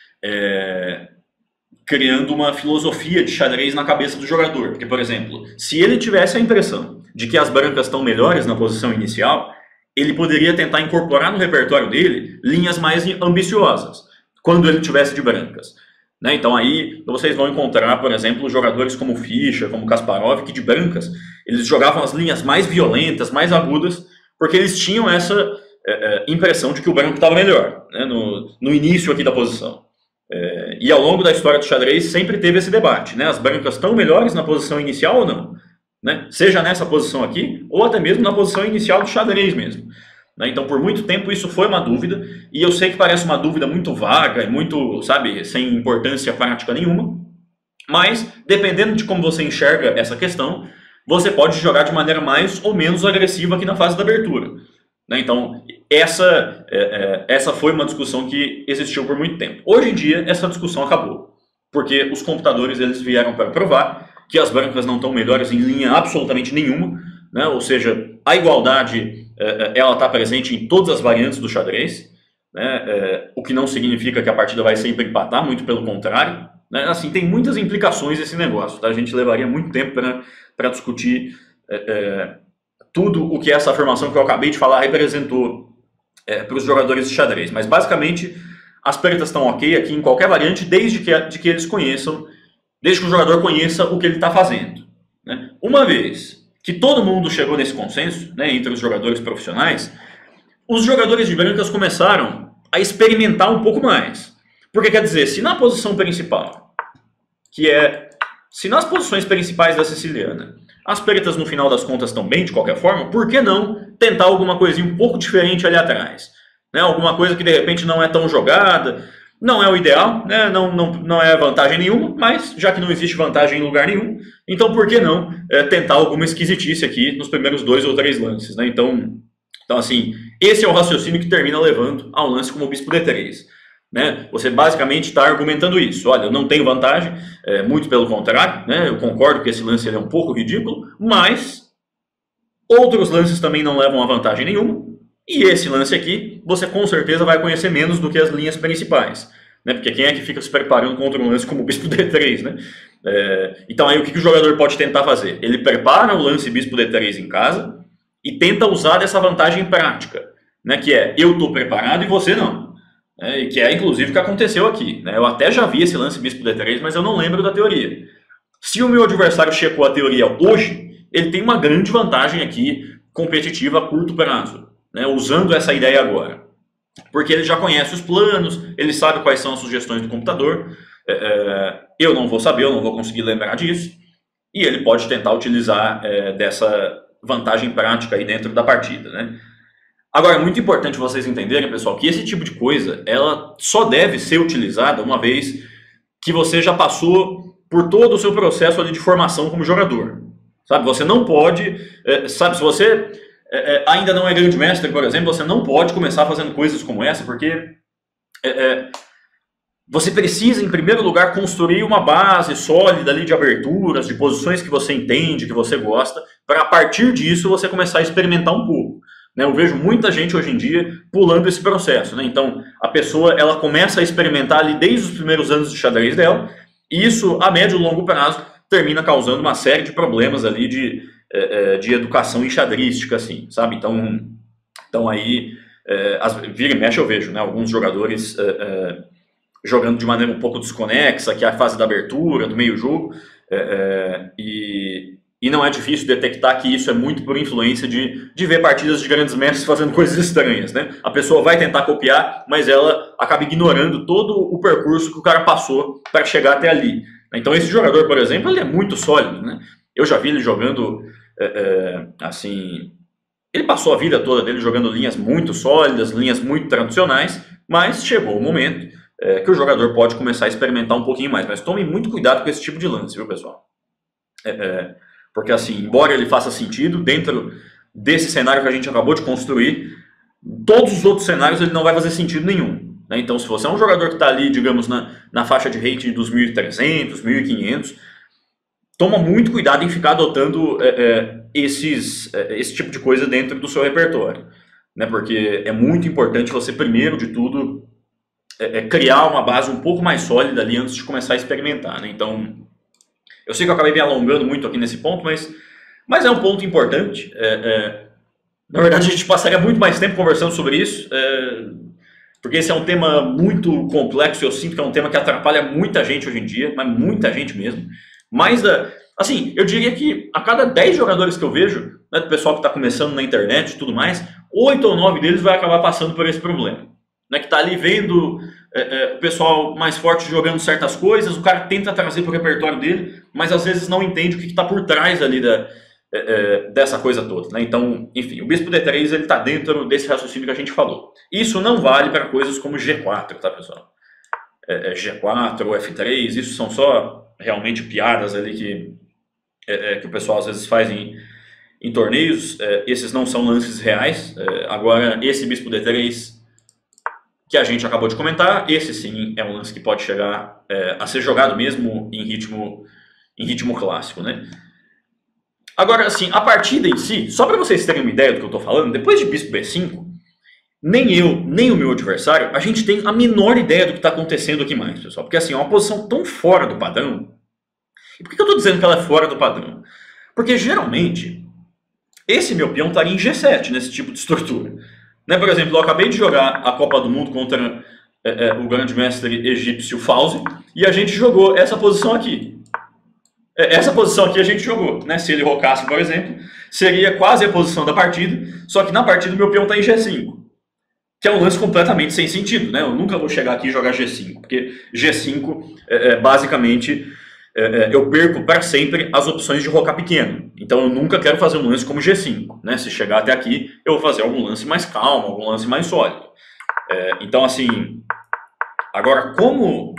uh, criando uma filosofia de xadrez na cabeça do jogador. Porque, por exemplo, se ele tivesse a impressão de que as brancas estão melhores na posição inicial, ele poderia tentar incorporar no repertório dele linhas mais ambiciosas, quando ele tivesse de brancas. Né? Então aí vocês vão encontrar, por exemplo, jogadores como Fischer, como Kasparov, que de brancas eles jogavam as linhas mais violentas, mais agudas, porque eles tinham essa é, é, impressão de que o branco estava melhor, né? no, no início aqui da posição. É, e ao longo da história do xadrez sempre teve esse debate, né? As brancas estão melhores na posição inicial ou não? Né? Seja nessa posição aqui, ou até mesmo na posição inicial do xadrez mesmo. Né? Então, por muito tempo, isso foi uma dúvida, e eu sei que parece uma dúvida muito vaga, muito, sabe, sem importância prática nenhuma, mas, dependendo de como você enxerga essa questão, você pode jogar de maneira mais ou menos agressiva aqui na fase da abertura. Né? Então, essa, é, é, essa foi uma discussão que existiu por muito tempo. Hoje em dia, essa discussão acabou, porque os computadores eles vieram para provar que as brancas não estão melhores em linha absolutamente nenhuma, né? Ou seja, a igualdade é, ela está presente em todas as variantes do xadrez, né? É, o que não significa que a partida vai sempre empatar, muito pelo contrário. Né? Assim, tem muitas implicações esse negócio, tá? A gente levaria muito tempo para discutir é, é, tudo o que essa afirmação que eu acabei de falar representou é, para os jogadores de xadrez, mas basicamente as pretas estão ok aqui em qualquer variante, desde que, de que eles conheçam, desde que o jogador conheça o que ele está fazendo. Né? Uma vez que todo mundo chegou nesse consenso, né, entre os jogadores profissionais, os jogadores de brancas começaram a experimentar um pouco mais. Porque quer dizer, se na posição principal, que é, se nas posições principais da siciliana, as pretas no final das contas estão bem de qualquer forma, por que não tentar alguma coisinha um pouco diferente ali atrás? Né? Alguma coisa que de repente não é tão jogada, não é o ideal, né? não, não, não é vantagem nenhuma, mas já que não existe vantagem em lugar nenhum, então por que não é, tentar alguma esquisitice aqui nos primeiros dois ou três lances? Né? Então, então, assim, esse é o raciocínio que termina levando a um lance como o bispo D três. Né? Você basicamente está argumentando isso. Olha, eu não tenho vantagem, é, muito pelo contrário, né? Eu concordo que esse lance ele é um pouco ridículo, mas outros lances também não levam a vantagem nenhuma. E esse lance aqui, você com certeza vai conhecer menos do que as linhas principais. Né? Porque quem é que fica se preparando contra um lance como o bispo D três? Né? É, então aí o que, que o jogador pode tentar fazer? Ele prepara o lance bispo D três em casa e tenta usar dessa vantagem prática. né, que é eu estou preparado e você não. É, que é inclusive o que aconteceu aqui. Né? Eu até já vi esse lance bispo D três, mas eu não lembro da teoria. Se o meu adversário checou a teoria hoje, ele tem uma grande vantagem aqui competitiva a curto prazo, né, usando essa ideia agora. Porque ele já conhece os planos, ele sabe quais são as sugestões do computador, é, é, eu não vou saber, eu não vou conseguir lembrar disso, e ele pode tentar utilizar é, dessa vantagem prática aí dentro da partida, né? Agora, é muito importante vocês entenderem, pessoal, que esse tipo de coisa, ela só deve ser utilizada uma vez que você já passou por todo o seu processo ali de formação como jogador. Sabe, você não pode, é, sabe, se você é, ainda não é grande mestre, por exemplo, você não pode começar fazendo coisas como essa, porque é, é, você precisa, em primeiro lugar, construir uma base sólida ali de aberturas, de posições que você entende, que você gosta, para a partir disso você começar a experimentar um pouco. Né? Eu vejo muita gente hoje em dia pulando esse processo. Né? Então, a pessoa ela começa a experimentar ali desde os primeiros anos de xadrez dela, e isso, a médio e longo prazo, termina causando uma série de problemas ali de, de educação enxadrística, assim, sabe? Então, então aí, é, as, vira e mexe eu vejo, né? Alguns jogadores é, é, jogando de maneira um pouco desconexa, que é a fase da abertura, do meio-jogo, é, é, e, e não é difícil detectar que isso é muito por influência de, de ver partidas de grandes mestres fazendo coisas estranhas, né? A pessoa vai tentar copiar, mas ela acaba ignorando todo o percurso que o cara passou para chegar até ali. Então esse jogador, por exemplo, ele é muito sólido, né? Eu já vi ele jogando, é, é, assim... Ele passou a vida toda dele jogando linhas muito sólidas, linhas muito tradicionais, mas chegou o momento é, que o jogador pode começar a experimentar um pouquinho mais. Mas tome muito cuidado com esse tipo de lance, viu, pessoal? É, é, porque, assim, embora ele faça sentido, dentro desse cenário que a gente acabou de construir, todos os outros cenários ele não vai fazer sentido nenhum. Né? Então, se você é um jogador que está ali, digamos, na, na faixa de rating dos mil e trezentos, mil e quinhentos, toma muito cuidado em ficar adotando é, é, esses, é, esse tipo de coisa dentro do seu repertório. Né? Porque é muito importante você, primeiro de tudo, é, é criar uma base um pouco mais sólida ali antes de começar a experimentar. Né? Então, eu sei que eu acabei me alongando muito aqui nesse ponto, mas, mas é um ponto importante. É, é, na verdade, a gente passaria muito mais tempo conversando sobre isso, é, porque esse é um tema muito complexo, eu sinto que é um tema que atrapalha muita gente hoje em dia, mas muita gente mesmo. Mais da, assim, eu diria que a cada dez jogadores que eu vejo, né, do pessoal que está começando na internet e tudo mais, oito ou nove deles vai acabar passando por esse problema. Né, que está ali vendo é, é, o pessoal mais forte jogando certas coisas, o cara tenta trazer para o repertório dele, mas às vezes não entende o que está por trás ali da, é, é, dessa coisa toda. Né? Então, enfim, o Bispo D três está dentro desse raciocínio que a gente falou. Isso não vale para coisas como G quatro, tá, pessoal? É, é, G quatro ou F três, isso são só realmente piadas ali que, é, é, que o pessoal às vezes faz em, em torneios. É, esses não são lances reais. É, agora, esse Bispo D três que a gente acabou de comentar, esse sim é um lance que pode chegar é, a ser jogado mesmo em ritmo, em ritmo clássico, né? Agora, assim, a partida em si, só para vocês terem uma ideia do que eu estou falando, depois de Bispo B cinco, nem eu, nem o meu adversário, a gente tem a menor ideia do que está acontecendo aqui mais, pessoal. Porque, assim, é uma posição tão fora do padrão. E por que eu estou dizendo que ela é fora do padrão? Porque, geralmente, esse meu peão estaria em G sete, nesse tipo de estrutura. Né, por exemplo, eu acabei de jogar a Copa do Mundo contra é, é, o grande mestre egípcio Fauzi, e a gente jogou essa posição aqui. É, essa posição aqui a gente jogou. Né? Se ele rocasse, por exemplo, seria quase a posição da partida, só que na partida o meu peão está em G cinco. Que é um lance completamente sem sentido, né? Eu nunca vou chegar aqui e jogar G cinco, porque G cinco, é, é, basicamente, é, é, eu perco para sempre as opções de rocar pequeno. Então eu nunca quero fazer um lance como G cinco, né? Se chegar até aqui, eu vou fazer algum lance mais calmo, algum lance mais sólido. É, então, assim, agora como...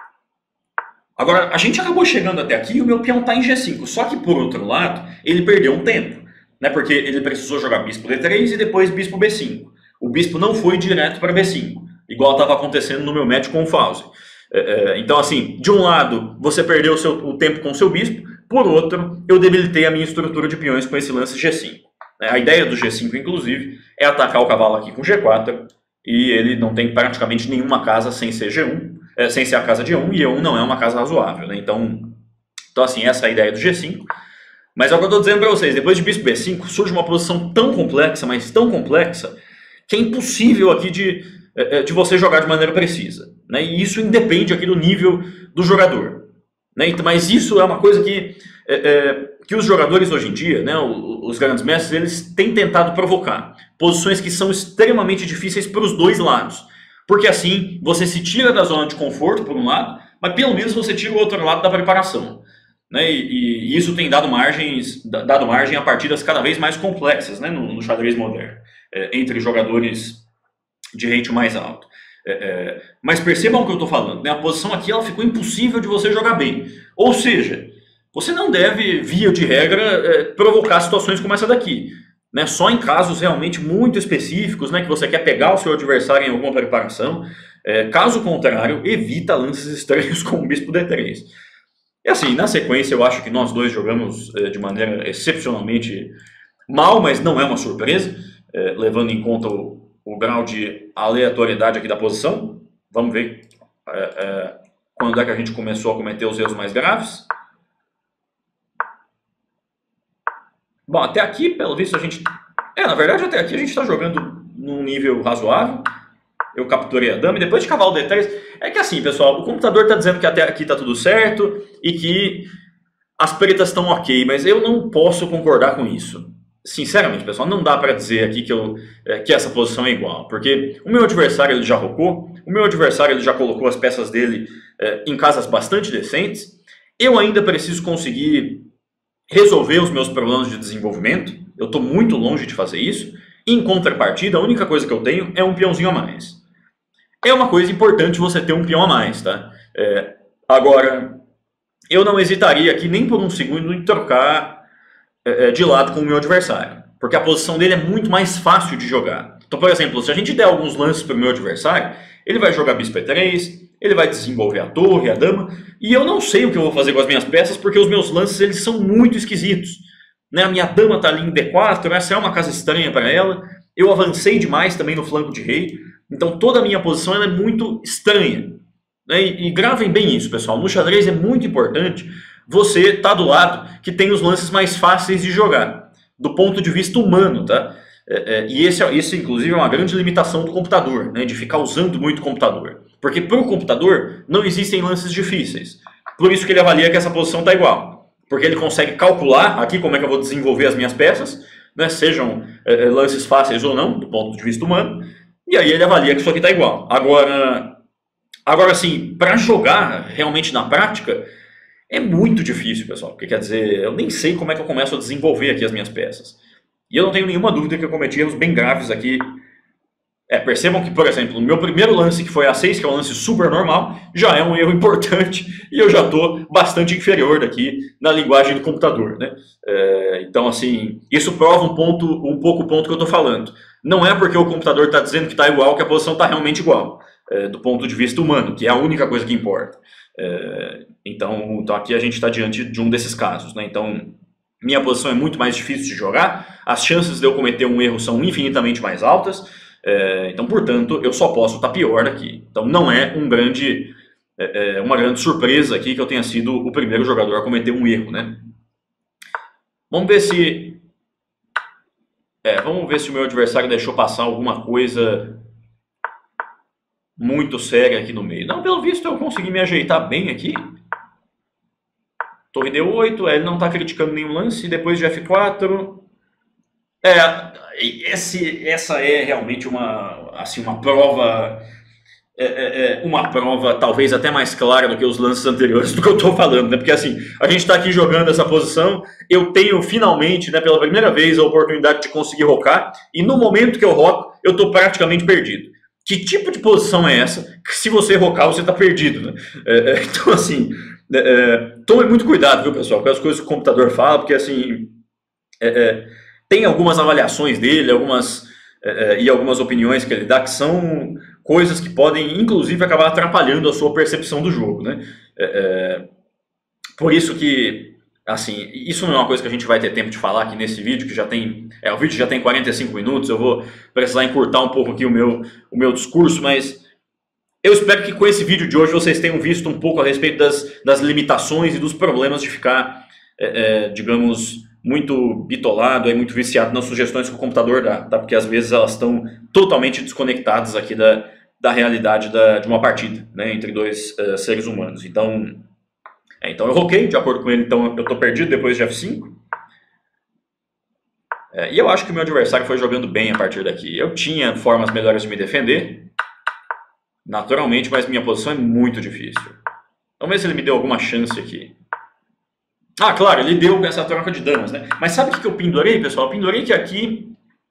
Agora, a gente acabou chegando até aqui e o meu peão está em G cinco, só que, por outro lado, ele perdeu um tempo, né? Porque ele precisou jogar Bispo D três e depois Bispo B cinco. O bispo não foi direto para B cinco, igual estava acontecendo no meu match com o Fauzi. É, é, então, assim, de um lado, você perdeu o, seu, o tempo com o seu bispo, por outro, eu debilitei a minha estrutura de peões com esse lance G cinco. É, a ideia do G cinco, inclusive, é atacar o cavalo aqui com G quatro, e ele não tem praticamente nenhuma casa sem ser G um, é, sem ser a casa de E um, e E um não é uma casa razoável. Né? Então, então, assim, essa é a ideia do G cinco. Mas é o que eu estou dizendo para vocês, depois de bispo B cinco, surge uma posição tão complexa, mas tão complexa, que é impossível aqui de, de você jogar de maneira precisa. Né? E isso independe aqui do nível do jogador. Né? Mas isso é uma coisa que, é, é, que os jogadores hoje em dia, né, os grandes mestres, eles têm tentado provocar. Posições que são extremamente difíceis para os dois lados. Porque assim, você se tira da zona de conforto, por um lado, mas pelo menos você tira o outro lado da preparação. Né? E, e isso tem dado, margens, dado margem a partidas cada vez mais complexas, né, no, no xadrez moderno, é, entre jogadores de rate mais alto. É, é, mas percebam o que eu estou falando, né? A posição aqui ela ficou impossível de você jogar bem. Ou seja, você não deve, via de regra, é, provocar situações como essa daqui. Né? Só em casos realmente muito específicos, né, que você quer pegar o seu adversário em alguma preparação. É, caso contrário, evita lances estranhos com o bispo D três. E assim, na sequência, eu acho que nós dois jogamos é, de maneira excepcionalmente mal, mas não é uma surpresa, é, levando em conta o o grau de aleatoriedade aqui da posição. Vamos ver é, é, quando é que a gente começou a cometer os erros mais graves. Bom, até aqui, pelo visto, a gente... É, na verdade, até aqui a gente está jogando num nível razoável. Eu capturei a dama e depois de cavalo D três... É que assim, pessoal, o computador está dizendo que até aqui está tudo certo e que as pretas estão ok, mas eu não posso concordar com isso. Sinceramente, pessoal, não dá para dizer aqui que, eu, é, que essa posição é igual, porque o meu adversário ele já rocou, o meu adversário ele já colocou as peças dele é, em casas bastante decentes, eu ainda preciso conseguir resolver os meus problemas de desenvolvimento, eu estou muito longe de fazer isso, em contrapartida, a única coisa que eu tenho é um peãozinho a mais. É uma coisa importante você ter um peão a mais, tá? É, agora, eu não hesitaria aqui nem por um segundo em trocar de lado com o meu adversário, porque a posição dele é muito mais fácil de jogar. Então, por exemplo, se a gente der alguns lances para o meu adversário, ele vai jogar bispo E três, ele vai desenvolver a torre, a dama, e eu não sei o que eu vou fazer com as minhas peças, porque os meus lances eles são muito esquisitos. Né? A minha dama está ali em D quatro, essa é uma casa estranha para ela, eu avancei demais também no flanco de rei, então toda a minha posição ela é muito estranha. Né? E, e gravem bem isso, pessoal, no xadrez é muito importante você tá do lado que tem os lances mais fáceis de jogar, do ponto de vista humano, tá? É, é, e esse, esse, inclusive, é uma grande limitação do computador, né? De ficar usando muito o computador. Porque para o computador não existem lances difíceis. Por isso que ele avalia que essa posição tá igual. Porque ele consegue calcular aqui como é que eu vou desenvolver as minhas peças, né? Sejam é, lances fáceis ou não, do ponto de vista humano, e aí ele avalia que isso aqui tá igual. Agora, agora assim, para jogar realmente na prática, é muito difícil, pessoal, porque quer dizer, eu nem sei como é que eu começo a desenvolver aqui as minhas peças. E eu não tenho nenhuma dúvida que eu cometi erros bem graves aqui. É, percebam que, por exemplo, o meu primeiro lance, que foi A seis, que é um lance super normal, já é um erro importante e eu já estou bastante inferior daqui na linguagem do computador, né? É, então, assim, isso prova um, ponto, um pouco o ponto que eu estou falando. Não é porque o computador está dizendo que está igual que a posição está realmente igual, é, do ponto de vista humano, que é a única coisa que importa. É, então, então aqui a gente está diante de um desses casos, né? Então minha posição é muito mais difícil de jogar, as chances de eu cometer um erro são infinitamente mais altas, é, então portanto eu só posso estar pior daqui. Então não é um grande, é, uma grande surpresa aqui que eu tenha sido o primeiro jogador a cometer um erro, né? Vamos ver se é, vamos ver se o meu adversário deixou passar alguma coisa muito séria aqui no meio. Não, pelo visto eu consegui me ajeitar bem aqui. Torre D oito, ele não está criticando nenhum lance. Depois de F quatro. É, esse, essa é realmente uma, assim, uma prova... É, é, uma prova talvez até mais clara do que os lances anteriores do que eu estou falando, né? Porque assim, a gente está aqui jogando essa posição, eu tenho finalmente, né, pela primeira vez, a oportunidade de conseguir rocar, e no momento que eu roco, eu estou praticamente perdido. Que tipo de posição é essa que se você rocar você está perdido, né? É, é, então assim, é, é, tome muito cuidado, viu, pessoal, com as coisas que o computador fala, porque assim, é, é, tem algumas avaliações dele, algumas, é, e algumas opiniões que ele dá que são coisas que podem, inclusive, acabar atrapalhando a sua percepção do jogo, né? É, é, por isso que, assim, isso não é uma coisa que a gente vai ter tempo de falar aqui nesse vídeo, que já tem, é, o vídeo já tem quarenta e cinco minutos, eu vou precisar encurtar um pouco aqui o meu, o meu discurso, mas eu espero que com esse vídeo de hoje vocês tenham visto um pouco a respeito das, das limitações e dos problemas de ficar, é, é, digamos, muito bitolado, aí muito viciado nas sugestões que o computador dá, tá? Porque às vezes elas estão totalmente desconectadas aqui da, da realidade da, de uma partida, né? Entre dois uh, seres humanos. Então, é, então eu roquei, de acordo com ele, então eu tô perdido depois de F cinco. É, e eu acho que o meu adversário foi jogando bem a partir daqui. Eu tinha formas melhores de me defender, naturalmente, mas minha posição é muito difícil. Vamos ver se ele me deu alguma chance aqui. Ah, claro, ele deu essa troca de damas, né? Mas sabe o que eu pendurei, pessoal? Eu pendurei que aqui...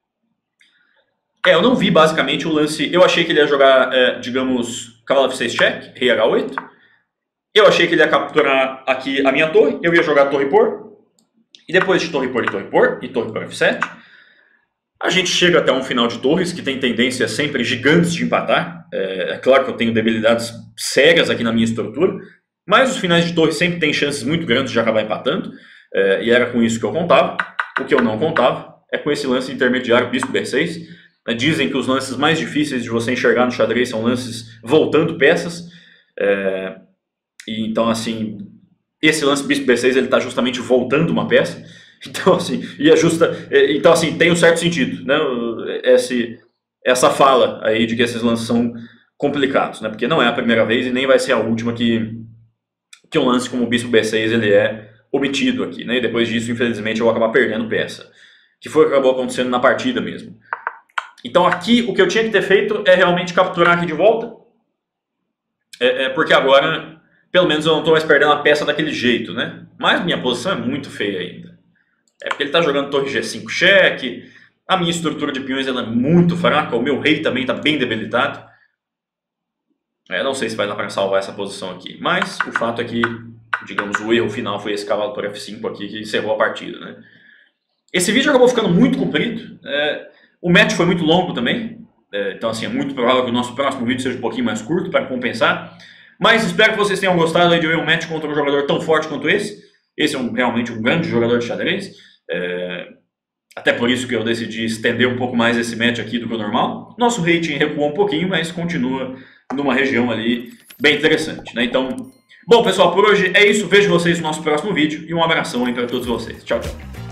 É, eu não vi basicamente o lance... Eu achei que ele ia jogar, é, digamos, cavalo F seis check, rei H oito. Eu achei que ele ia capturar aqui a minha torre. Eu ia jogar torre por... E depois de torre por e torre por, e torre por F sete, a gente chega até um final de torres que tem tendência sempre gigantes de empatar. É, é claro que eu tenho debilidades sérias aqui na minha estrutura, mas os finais de torre sempre têm chances muito grandes de acabar empatando, é, e era com isso que eu contava. O que eu não contava é com esse lance intermediário bispo B seis. É, dizem que os lances mais difíceis de você enxergar no xadrez são lances voltando peças, é, e então assim... Esse lance bispo B seis ele está justamente voltando uma peça, então assim, e é justa, então assim tem um certo sentido, né? Esse, essa fala aí de que esses lances são complicados, né? Porque não é a primeira vez e nem vai ser a última que que um lance como o bispo B seis ele é obtido aqui, né? E depois disso, infelizmente, eu vou acabar perdendo peça, que foi o que acabou acontecendo na partida mesmo. Então aqui o que eu tinha que ter feito é realmente capturar aqui de volta, é, é porque agora pelo menos eu não estou mais perdendo a peça daquele jeito, né? Mas minha posição é muito feia ainda. É porque ele está jogando torre G cinco cheque, a minha estrutura de peões ela é muito fraca, o meu rei também está bem debilitado. É, não sei se vai dar para salvar essa posição aqui, mas o fato é que, digamos, o erro final foi esse cavalo por F cinco aqui que encerrou a partida, né? Esse vídeo acabou ficando muito comprido, é, o match foi muito longo também, é, então assim, é muito provável que o nosso próximo vídeo seja um pouquinho mais curto para compensar. Mas espero que vocês tenham gostado aí de ver um match contra um jogador tão forte quanto esse. Esse é um, realmente um grande jogador de xadrez. É, até por isso que eu decidi estender um pouco mais esse match aqui do que o normal. Nosso rating recuou um pouquinho, mas continua numa região ali bem interessante, né? Então, bom pessoal, por hoje é isso. Vejo vocês no nosso próximo vídeo e um abração aí para todos vocês. Tchau, tchau.